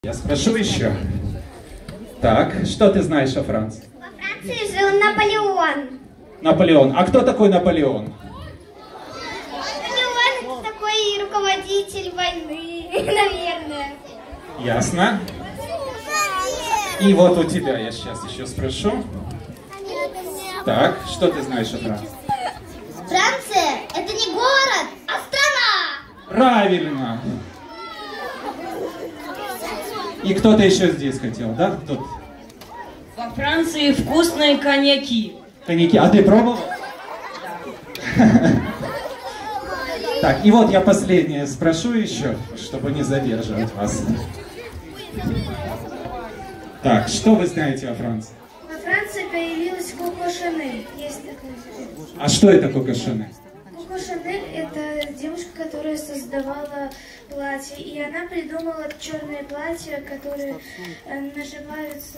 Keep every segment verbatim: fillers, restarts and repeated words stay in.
Я спрошу еще. Так, что ты знаешь о Франции? Во Франции жил Наполеон. Наполеон. А кто такой Наполеон? Наполеон это такой руководитель войны, наверное. Ясно. И вот у тебя я сейчас еще спрошу. Так, что ты знаешь о Франции? Франция это не город, а страна. Правильно. И кто-то еще здесь хотел, да? Тут. Во Франции вкусные коньяки. Коньяки. А ты пробовал? Так, и вот я последнее спрошу еще, чтобы не задерживать вас. Так, что вы знаете о Франции? Во Франции появилась Коко Шанель. Есть такое. А что это Коко Шанель? Коко Шанель это девушка, которая создавала платье. И она придумала черные платья, которые э, наживаются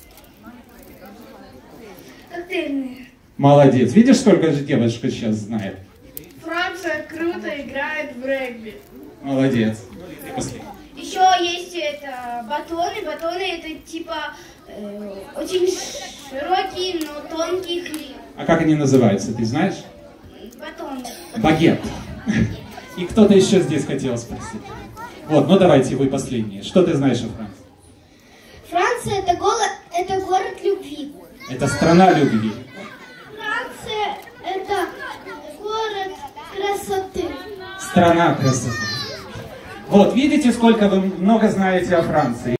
коктейльные. Молодец. Видишь, сколько же девушка сейчас знает? Франция круто играет в регби. Молодец. И последний. Еще есть это батоны. Батоны это типа э, очень широкий, но тонкий хлеб. А как они называются, ты знаешь? Батоны. Багет. И кто-то еще здесь хотел спросить. Вот, ну давайте вы последние. Что ты знаешь о Франции? Франция это город, это город любви. Это страна любви. Франция это город красоты. Страна красоты. Вот, видите, сколько вы много знаете о Франции?